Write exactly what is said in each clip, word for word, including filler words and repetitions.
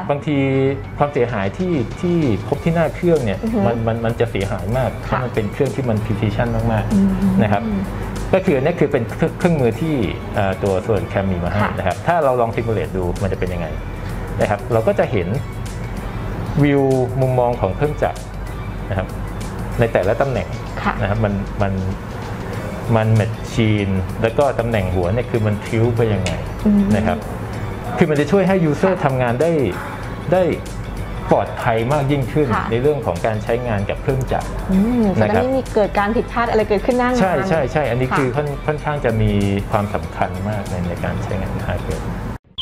บางทีความเสียหายที่ที่พบที่หน้าเครื่องเนี่ยมันมันมันจะเสียหายมากเพราะมันเป็นเครื่องที่มัน precision มากๆนะครับก็คือนี่คือเป็นเครื่องมือที่ตัวส่วนแคมมีมาให้นะครับถ้าเราลองซิมูเลตดูมันจะเป็นยังไงนะครับเราก็จะเห็นวิวมุมมองของเครื่องจักรนะครับในแต่ละตำแหน่งนะครับมันมันมันแมชชีนแล้วก็ตำแหน่งหัวเนี่ยคือมันทิ้วไปยังไงนะครับคือมันจะช่วยให้ยูเซอร์ทำงานได้ได้ปลอดภัยมากยิ่งขึ้นในเรื่องของการใช้งานกับเครื่องจักรนะครับไม่มีเกิดการผิดพลาดอะไรเกิดขึ้นหน้างานใช่ใช่ใช่อันนี้คือค่อนข้างจะมีความสำคัญมากในในการใช้งานฮาร์ดแวร์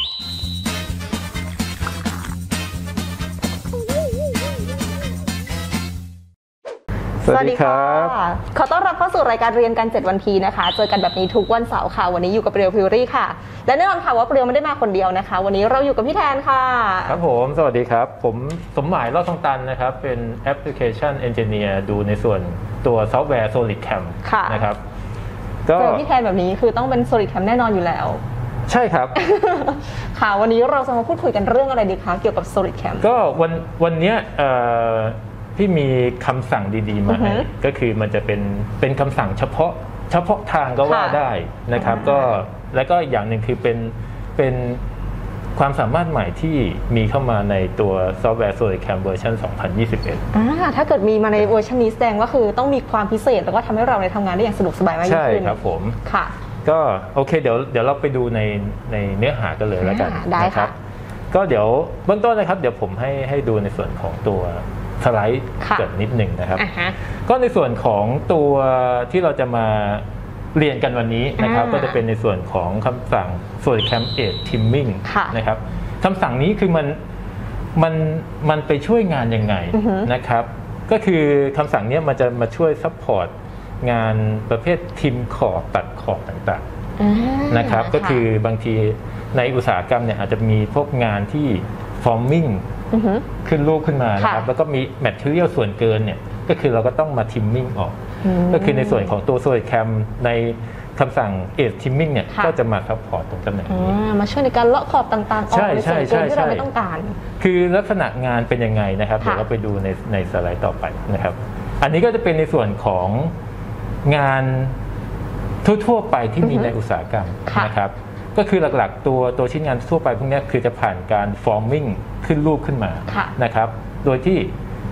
สวัสดีครับขอต้อนรับเข้าสู่รายการเรียนกันเจ็ดวันพีนะคะเจอกันแบบนี้ทุกวันเสาร์ค่ะวันนี้อยู่กับเปรียวพิวรี่ค่ะและแน่นอนค่ะว่าเปรียวไม่ได้มาคนเดียวนะคะวันนี้เราอยู่กับพี่แทนค่ะครับผมสวัสดีครับผมสมหมายรอดทองตันนะครับเป็นแอปพลิเคชันเอนจิเนียร์ดูในส่วนตัวซอฟต์แวร์ SolidCam นะครับก็เจอพี่แทนแบบนี้คือต้องเป็น SolidCam แน่นอนอยู่แล้วใช่ครับค่ะวันนี้เราจะมาพูดคุยกันเรื่องอะไรดีคะเกี่ยวกับ SolidCam ก็วันวันนี้ที่มีคำสั่งดีๆมาให้ก็คือมันจะเป็นเป็นคำสั่งเฉพาะเฉพาะทางก็ว่าได้นะครับก็แล้วก็อย่างหนึ่งคือเป็นเป็นความสามารถใหม่ที่มีเข้ามาในตัวซอฟต์แวร์ SolidCam เวอร์ชันสองพันยี่สิบเอ็ดอ่าถ้าเกิดมีมาในเวอร์ชันนี้แสดงว่าคือต้องมีความพิเศษแล้วก็ทำให้เราในทำงานได้อย่างสะดวกสบายมากยิ่งขึ้นใช่ครับผมค่ะก็โอเคเดี๋ยวเดี๋ยวเราไปดูในในเนื้อหากันเลยแล้วกันนะครับก็เดี๋ยวเบื้องต้นนะครับเดี๋ยวผมให้ให้ดูในส่วนของตัวสไลด์เกิดนิดหนึ่งนะครับก็ในส่วนของตัวที่เราจะมาเรียนกันวันนี้นะครับก็จะเป็นในส่วนของคำสั่ง SolidCam Edge Trimming นะครับคำสั่งนี้คือมันมันมันไปช่วยงานยังไงนะครับก็คือคำสั่งนี้มันจะมาช่วยซัพพอร์ตงานประเภททิมขอบตัดขอบต่างๆนะครับก็คือบางทีในอุตสาหกรรมเนี่ยอาจจะมีพวกงานที่ formingขึ้นรูปขึ้นมานะครับแล้วก็มีแมทเทอเรียลส่วนเกินเนี่ยก็คือเราก็ต้องมาทิมมิ่งออกก็คือในส่วนของตัว SolidCam ในคำสั่ง Edge Trimming เนี่ยก็จะมาซัพพอร์ตตรงตำแหน่งนี้มาช่วยในการเลาะขอบต่างๆออกในส่วนเกินที่เราไม่ต้องการคือลักษณะงานเป็นยังไงนะครับเดี๋ยวเราไปดูในในสไลด์ต่อไปนะครับอันนี้ก็จะเป็นในส่วนของงานทั่วๆไปที่มีในอุตสาหกรรมนะครับก็คือหลักๆตัวตัวชิ้นงานทั่วไปพวกนี้คือจะผ่านการ forming ขึ้นรูปขึ้นมานะครับโดยที่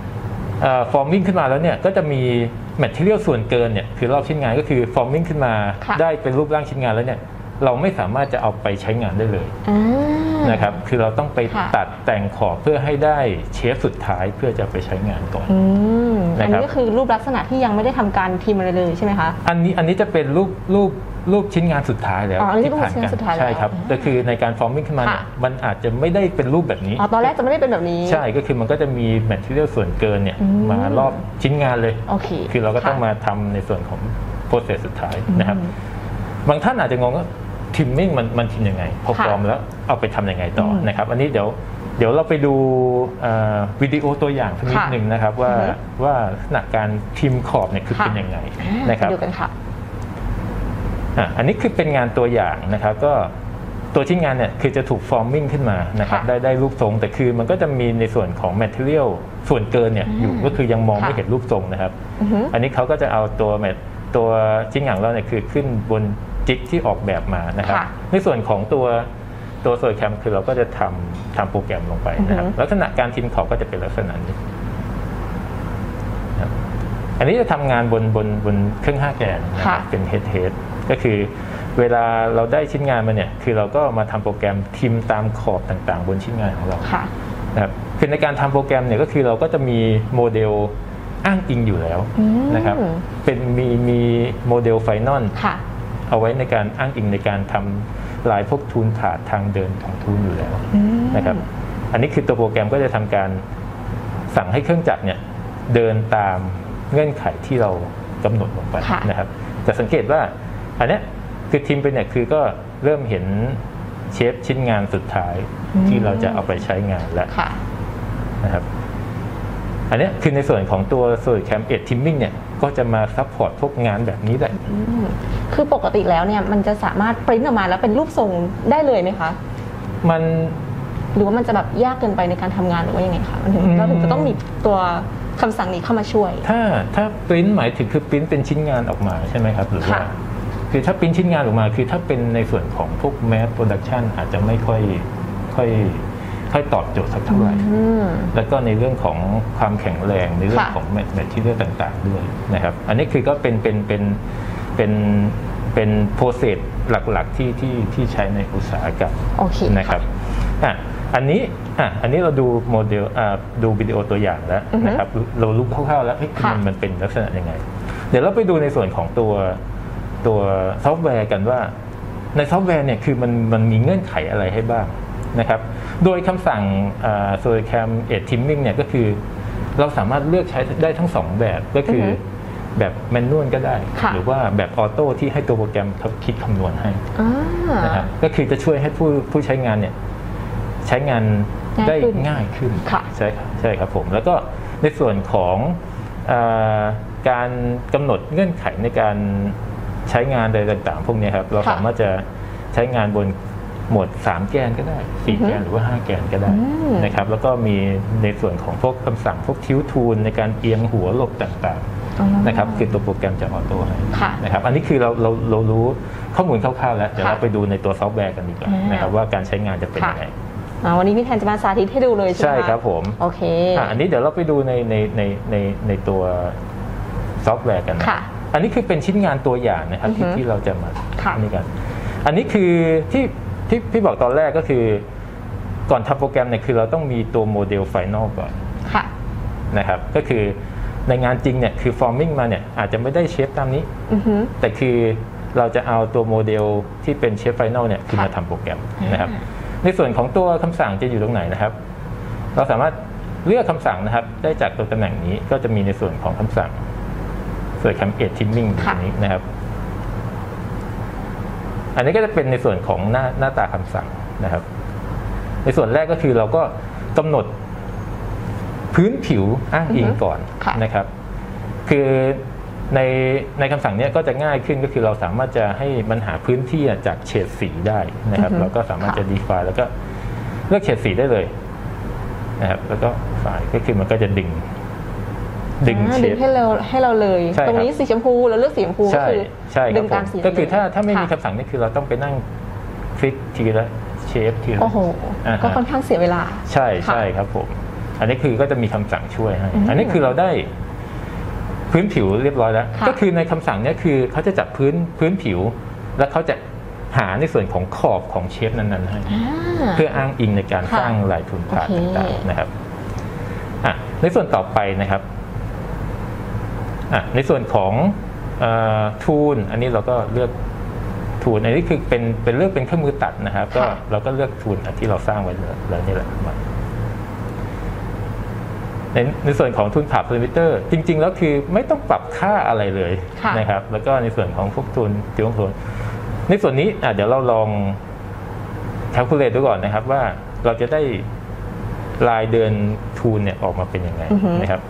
forming ขึ้นมาแล้วเนี่ยก็จะมี material ส่วนเกินเนี่ยคือรอบชิ้นงานก็คือ forming ขึ้นมาได้เป็นรูปร่างชิ้นงานแล้วเนี่ยเราไม่สามารถจะเอาไปใช้งานได้เลยนะครับคือเราต้องไปตัดแต่งขอบเพื่อให้ได้เชฟสุดท้ายเพื่อจะไปใช้งานก่อนอันนี้ก็คือรูปลักษณะที่ยังไม่ได้ทำการพิมพ์อะไรเลยใช่ไหมคะอันนี้อันนี้จะเป็นรูปรูปรูปชิ้นงานสุดท้ายแล้วที่ผ่านกันใช่ครับก็คือในการ forming ขึ้นมาเนี่ยมันอาจจะไม่ได้เป็นรูปแบบนี้อ๋อตอนแรกจะไม่ได้เป็นแบบนี้ใช่ก็คือมันก็จะมี material ส่วนเกินเนี่ยมารอบชิ้นงานเลยโอเคคือเราก็ต้องมาทำในส่วนของ process สุดท้ายนะครับบางท่านอาจจะงงว่าทิมมิ่งมันมันทิมยังไงพอฟอร์มแล้วเอาไปทำยังไงต่อนะครับอันนี้เดี๋ยวเดี๋ยวเราไปดูวิดีโอตัวอย่างสักนิดหนึ่งนะครับว่าว่าลักษณะการทิมขอบเนี่ยคือเป็นยังไงนะครับดูกันค่ะอันนี้คือเป็นงานตัวอย่างนะครับก็ตัวชิ้นงานเนี่ยคือจะถูกฟอร์มิ่งขึ้นมานะครับได้ได้รูปทรงแต่คือมันก็จะมีในส่วนของ material ส่วนเกินเนี่ยอยู่ก็คือยังมองไม่เห็นรูปทรงนะครับอันนี้เขาก็จะเอาตัวตัวชิ้นงานเราเนี่ยคือขึ้นบนจิ๊กที่ออกแบบมานะครับในส่วนของตัวตัว SolidCam คือเราก็จะทำทำโปรแกรมลงไปนะครับลักษณะการทิมขอบก็จะเป็นลักษณะนี้อันนี้จะทำงานบนบนบนเครื่องห้าแกนนะครับเป็น head head ก็คือเวลาเราได้ชิ้นงานมาเนี่ยคือเราก็มาทำโปรแกรมทิมตามขอบต่างๆบนชิ้นงานของเรานะครับคือในการทำโปรแกรมเนี่ยก็คือเราก็จะมีโมเดลอ้างอิงอยู่แล้วนะครับเป็นมีมีโมเดลไฟนอลเอาไว้ในการอ้างอิงในการทำลายพวกทูลถาดทางเดินของทูลอยู่แล้วนะครับอันนี้คือตัวโปรแกรมก็จะทำการสั่งให้เครื่องจักรเนี่ยเดินตามเงื่อนไขที่เรากำหนดลงไปนะครับจะสังเกตว่าอันนี้คือทิมไปเนี่ยคือก็เริ่มเห็นเชฟชิ้นงานสุดท้ายที่เราจะเอาไปใช้งานแล้วนะครับอันนี้คือในส่วนของตัว SolidCam Edge Trimming เนี่ยก็จะมาซัพพอร์ตพวกงานแบบนี้ได้คือปกติแล้วเนี่ยมันจะสามารถปริ้นออกมาแล้วเป็นรูปทรงได้เลยไหมคะมันหรือว่ามันจะแบบยากเกินไปในการทำงานหรือว่ายังไงคะมันถึงเราถึงจะต้องมีตัวคำสั่งนี้เข้ามาช่วยถ้าถ้าปริ้นหมายถึงคือปริ้นเป็นชิ้นงานออกมาใช่ไหมครับหรือว่าคือถ้าปริ้นชิ้นงานออกมาคือถ้าเป็นในส่วนของพวกแมสโปรดักชันอาจจะไม่ค่อยค่อยค่อยตอบโจทย์สักเท่าไหร่แล้วก็ในเรื่องของความแข็งแรงในเรื่องของแมทที่เรื่องต่างๆด้วยนะครับอันนี้คือก็เป็นเป็นเป็นเป็นเป็นโปรเซสหลักๆที่ที่ที่ใช้ในอุตสาหกรรมนะครับอ่ะอันนี้อ่ะอันนี้เราดูโมเดลอ่าดูวิดีโอตัวอย่างแล้วนะครับเรารู้คร่าวๆแล้วมันมันเป็นลักษณะยังไงเดี๋ยวเราไปดูในส่วนของตัวตัวซอฟต์แวร์กันว่าในซอฟต์แวร์เนี่ยคือมันมันมีเงื่อนไขอะไรให้บ้างนะครับโดยคำสั่งโซลแคมเอททิมมิ่งเนี่ยก็คือเราสามารถเลือกใช้ได้ทั้งสองแบบก็คือแบบแมนนวลก็ได้หรือว่าแบบออโต้ที่ให้ตัวโปรแกรมคิดคำนวณให้นะครับก็คือจะช่วยให้ผู้ผู้ใช้งานเนี่ยใช้งานได้ง่ายขึ้นใช่ใช่ครับผมแล้วก็ในส่วนของการกำหนดเงื่อนไขในการใช้งานใดต่างๆพวกนี้ครับเราสามารถจะใช้งานบนโหมดสามแกนก็ได้สี่แกนหรือว่าห้าแกนก็ได้นะครับแล้วก็มีในส่วนของพวกคำสั่งพวกทิวทูลในการเอียงหัวหลบต่างๆนะครับคือตัวโปรแกรมจะออโต้ให้นะครับอันนี้คือเราเราเรารู้ข้อมูลคร่าวๆแล้วเดี๋ยวเราไปดูในตัวซอฟต์แวร์กันดีกว่านะครับว่าการใช้งานจะเป็นยังไงวันนี้พี่แทนจะมาสาธิตให้ดูเลยใช่ไหมใช่ครับผมโอเคอันนี้เดี๋ยวเราไปดูในในในในในตัวซอฟต์แวร์กันนะอันนี้คือเป็นชิ้นงานตัวอย่างนะครับที่ที่เราจะมาอันนี้กันอันนี้คือที่ที่พี่บอกตอนแรกก็คือก่อนทำโปรแกรมเนี่ยคือเราต้องมีตัวโมเดลไฟนอลก่อนนะครับก็คือในงานจริงเนี่ยคือฟอร์มิ่งมาเนี่ยอาจจะไม่ได้เชฟตามนี้แต่คือเราจะเอาตัวโมเดลที่เป็นเชฟไฟนอลเนี่ยคือมาทำโปรแกรมนะครับในส่วนของตัวคำสั่งจะอยู่ตรงไหนนะครับเราสามารถเลือกคำสั่งนะครับได้จากตัวตำแหน่งนี้ก็จะมีในส่วนของคำสั่งส่วน create trimming ตรงนี้นะครับอันนี้ก็จะเป็นในส่วนของหน้าหน้าตาคำสั่งนะครับในส่วนแรกก็คือเราก็กำหนดพื้นผิวอ้างอิงก่อนนะครับคือในในคำสั่งนี้ก็จะง่ายขึ้นก็คือเราสามารถจะให้มันหาพื้นที่จากเฉดสีได้นะครับเราก็สามารถจะ define แล้วก็เลือกเฉดสีได้เลยนะครับแล้วก็ไฟล์ก็คือมันก็จะดึงดึงเฉดให้เราให้เราเลยตรงนี้สีชมพูเราเลือกสีชมพูก็คือดึงตามสีก็คือถ้าถ้าไม่มีคำสั่งนี่คือเราต้องไปนั่งคลิกทีละเชฟทีละโอ้โหก็ค่อนข้างเสียเวลาใช่ใช่ครับผมอันนี้คือก็จะมีคำสั่งช่วยให้อันนี้คือเราได้พื้นผิวเรียบร้อยแล้วก็คือในคำสั่งนี้คือเขาจะจับพื้นพื้นผิวแล้วเขาจะหาในส่วนของขอบของเชฟนั้นๆให้เพื่ออ้างอิงในการสร้างลายทุนผ่านต่างๆนะครับในส่วนต่อไปนะครับในส่วนของทูลอันนี้เราก็เลือกทูลอันนี้คือเป็นเป็นเลือกเป็นเครื่องมือตัดนะครับก็เราก็เลือกทูลที่เราสร้างไว้แล้วนี่แหละในในส่วนของทูลผ่าพารามิเตอร์จริงๆแล้วคือไม่ต้องปรับค่าอะไรเลยนะครับแล้วก็ในส่วนของพวกทูลจิ๋วของทูลในส่วนนี้เดี๋ยวเราลองแคลคูลเลตดูก่อนนะครับว่าเราจะได้ลายเดินทูลเนี่ยออกมาเป็นยังไงนะครับ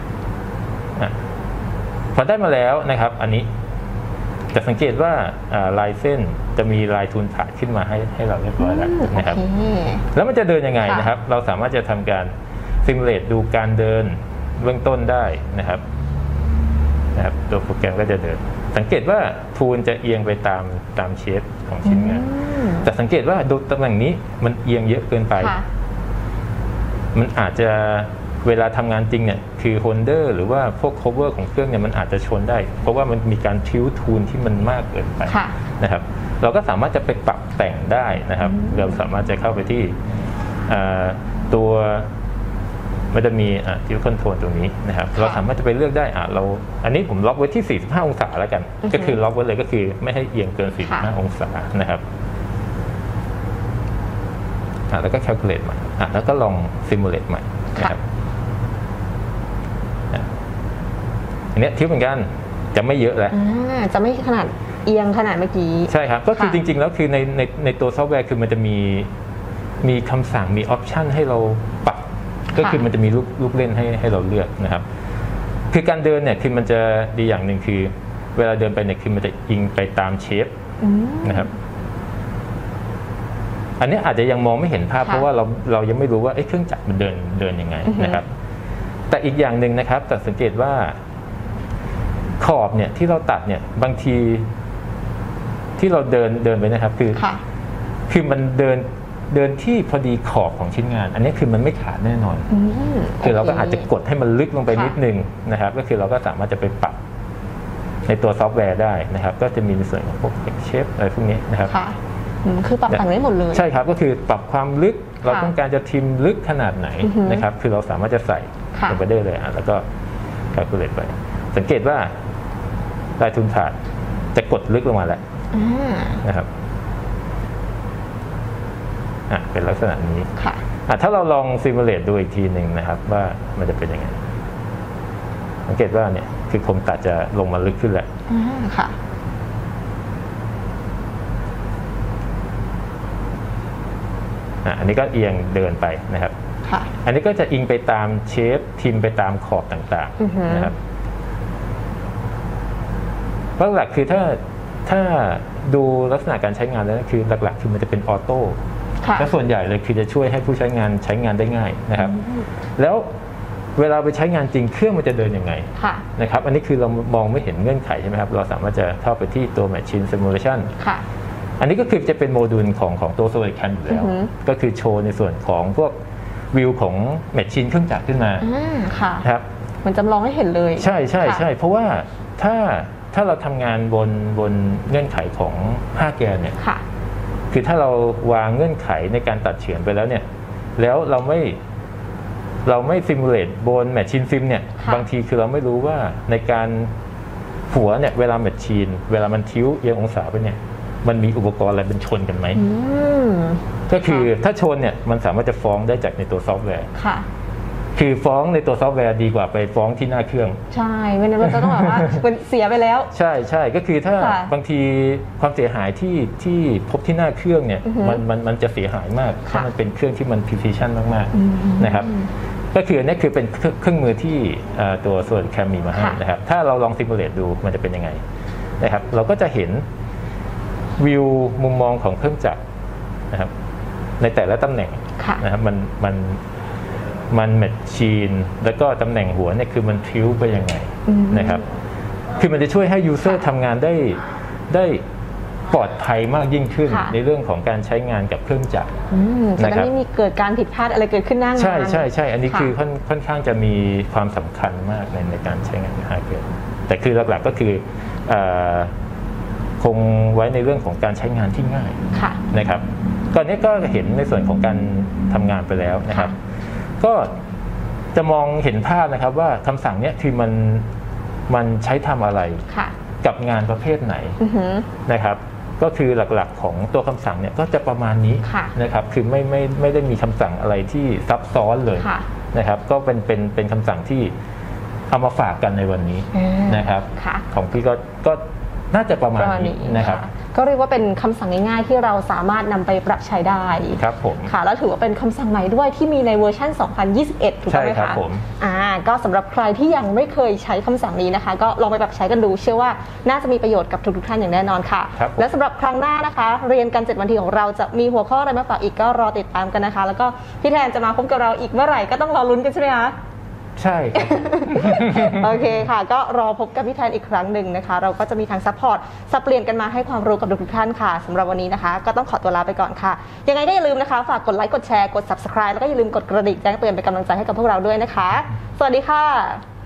พอได้มาแล้วนะครับอันนี้จะสังเกตว่าลายเส้นจะมีลายทูลผ่าขึ้นมาให้ให้เราเรียบร้อยแล้วนะครับแล้วมันจะเดินยังไงนะครับเราสามารถจะทำการซิมูเลตดูการเดินเบื้องต้นได้นะครับนะครับตัวโปรแกรมก็จะเดินสังเกตว่าทูลจะเอียงไปตามตามเชฟของชิ้นงานแต่สังเกตว่าดูตำแหน่งนี้มันเอียงเยอะเกินไปมันอาจจะเวลาทำงานจริงเนี่ยคือโฮลเดอร์หรือว่าพวก cover ของเครื่องเนี่ยมันอาจจะชนได้เพราะว่ามันมีการทิวทูลที่มันมากเกินไปนะครับเราก็สามารถจะไปปรับแต่งได้นะครับเราสามารถจะเข้าไปที่ตัวมันจะมีทิวคอนโทรลตรงนี้นะครับเราสามารถจะไปเลือกได้อ่ะเราอันนี้ผมล็อกไว้ที่สี่สิบห้าองศาแล้วกันก็คือล็อกไว้เลยก็คือไม่ให้เอียงเกินสี่สิบห้าองศานะครับอ่ะแล้วก็แคลคูลเลตใหม่อ่ะแล้วก็ลองซิมูเลตใหม่นะครับอันนี้ทิวเหมือนกันจะไม่เยอะแล้วจะไม่ขนาดเอียงขนาดเมื่อกี้ใช่ครับก็คือจริงๆแล้วคือในในในตัวซอฟต์แวร์คือมันจะมีมีคำสั่งมีออปชันให้เราปรับก็คือมันจะมีลูกลูกเล่นให้ให้เราเลือกนะครับคือการเดินเนี่ยคือมันจะดีอย่างหนึ่งคือเวลาเดินไปเนี่ยคือมันจะอิงไปตามเชฟนะครับอันนี้อาจจะยังมองไม่เห็นภาพเพราะว่าเราเรายังไม่รู้ว่าเครื่องจักรมันเดินเดินยังไงนะครับแต่อีกอย่างหนึ่งนะครับแต่สังเกตว่าขอบเนี่ยที่เราตัดเนี่ยบางทีที่เราเดินเดินไปนะครับคือคือมันเดินเดินที่พอดีขอบของชิ้นงานอันนี้คือมันไม่ขาดแน่นอนคือเราก็อาจจะกดให้มันลึกลงไปนิดนึงนะครับก็คือเราก็สามารถจะไปปรับในตัวซอฟต์แวร์ได้นะครับก็จะมีในส่วนของพวกเชฟอะไรพวกนี้นะครับคือปรับแต่งได้หมดเลยใช่ครับก็คือปรับความลึกเราต้องการจะทิมลึกขนาดไหนนะครับคือเราสามารถจะใส่ลงไปได้เลยแล้วก็แคลคูลเลตไปสังเกตว่าลายทุนถาดจะกดลึกลงมาแล้วนะครับอ่ะเป็นลักษณะนี้ค่ะถ้าเราลองซิมูเลตดูอีกทีหนึ่งนะครับว่ามันจะเป็นยังไงสังเกตว่าเนี่ยคือคมตัดจะลงมาลึกขึ้นแล้วค่ะอันนี้ก็เอียงเดินไปนะครับอันนี้ก็จะอิงไปตามเชฟทิมไปตามขอบต่างๆนะครับหลักๆคือถ้าถ้าดูลักษณะการใช้งานแล้วคือหลักๆคือมันจะเป็นออโต้และส่วนใหญ่เลยคือจะช่วยให้ผู้ใช้งานใช้งานได้ง่ายนะครับแล้วเวลาไปใช้งานจริงเครื่องมันจะเดินยังไงนะครับอันนี้คือเรามองไม่เห็นเงื่อนไขใช่ไหมครับเราสามารถจะเข้าไปที่ตัว Machine Simulation อันนี้ก็คือจะเป็นโมดูลของของตัว SolidCAM อยู่แล้วก็คือโชว์ในส่วนของพวกวิวของแมชชีนเครื่องจักรขึ้นมาครับมันจำลองให้เห็นเลยใช่ใช่ใช่เพราะว่าถ้าถ้าเราทำงานบนบนเงื่อนไขของห้าแกนเนี่ยคือถ้าเราวางเงื่อนไขในการตัดเฉือนไปแล้วเนี่ยแล้วเราไม่เราไม่ซิมูเลตบนแมชชีนซิมเนี่ยบางทีคือเราไม่รู้ว่าในการหัวเนี่ยเวลาแมชชีนเวลามันทิ้วเอียงองศาไปเนี่ยมันมีอุปกรณ์อะไรเป็นชนกันไหมก็คือถ้าชนเนี่ยมันสามารถจะฟ้องได้จากในตัวซอฟต์แวร์คือฟ้องในตัวซอฟต์แวร์ดีกว่าไปฟ้องที่หน้าเครื่องใช่ไม่งั้นมันจะต้องแบบว่ามันเสียไปแล้วใช่ใช่ก็คือถ้าบางทีความเสียหายที่ที่พบที่หน้าเครื่องเนี่ยมันมันมันจะเสียหายมากเพราะมันเป็นเครื่องที่มัน precision มากๆนะครับก็คือนี่คือเป็นเครื่องมือที่ตัวส่วนแคมมีมาให้นะครับถ้าเราลองซิมูเลตดูมันจะเป็นยังไงนะครับเราก็จะเห็นวิวมุมมองของเครื่องจักรนะครับในแต่ละตำแหน่งนะครับมันมันมันแมชชีนแล้วก็ตำแหน่งหัวเนี่ยคือมันทิ้วไปยังไงนะครับคือมันจะช่วยให้ยูเซอร์ทำงานได้ได้ปลอดภัยมากยิ่งขึ้นในเรื่องของการใช้งานกับเครื่องจักรนะครับไม่มีเกิดการผิดพลาดอะไรเกิดขึ้นหน้างานใช่ใช่ใช่อันนี้คือค่อนค่อนข้างจะมีความสำคัญมากในในการใช้งานฮาร์ดแวร์แต่คือหลักๆก็คือคงไว้ในเรื่องของการใช้งานที่ง่ายนะครับก่อนนี้ก็เห็นในส่วนของการทำงานไปแล้วนะครับก็จะมองเห็นภาพนะครับว่าคำสั่งนี้คือมันมันใช้ทำอะไรกับงานประเภทไหนนะครับก็คือหลักๆของตัวคำสั่งเนี่ยก็จะประมาณนี้นะครับคือไม่ไม่ไม่ได้มีคำสั่งอะไรที่ซับซ้อนเลยนะครับก็เป็นเป็นเป็นคำสั่งที่เอามาฝากกันในวันนี้นะครับของพี่ก็ก็น่าจะประมาณนี้นะครับก็เรียกว่าเป็นคำสั่งง่ายๆที่เราสามารถนำไปปรับใช้ได้ครับผมค่ะแล้วถือว่าเป็นคำสั่งใหม่ด้วยที่มีในเวอร์ชันสองพันยี่สิบเอ็ดถูกไหมคะใช่ครับผมอ่าก็สำหรับใครที่ยังไม่เคยใช้คำสั่งนี้นะคะก็ลองไปปรับใช้กันดูเชื่อว่าน่าจะมีประโยชน์กับทุกๆท่านอย่างแน่นอนค่ะและสำหรับครั้งหน้านะคะเรียนกันเจ็ดวันทีของเราจะมีหัวข้ออะไรมาฝากอีกก็รอติดตามกันนะคะแล้วก็พี่แทนจะมาพบกับเราอีกเมื่อไหร่ก็ต้องรอลุ้นกันใช่ไหมคะใช่ครับโอเคค่ะก็รอพบกับพี่แทนอีกครั้งหนึ่งนะคะเราก็จะมีทางซัพพอร์ตสับเปลี่ยนกันมาให้ความรู้กับทุกท่านค่ะสำหรับวันนี้นะคะก็ต้องขอตัวลาไปก่อนค่ะยังไงก็อย่าลืมนะคะฝากกดไลค์กดแชร์กด ซับสไครบ์ แล้วก็อย่าลืมกดกระดิ่งแจ้งเตือนเป็นกำลังใจให้กับพวกเราด้วยนะคะสวัสดีค่ะ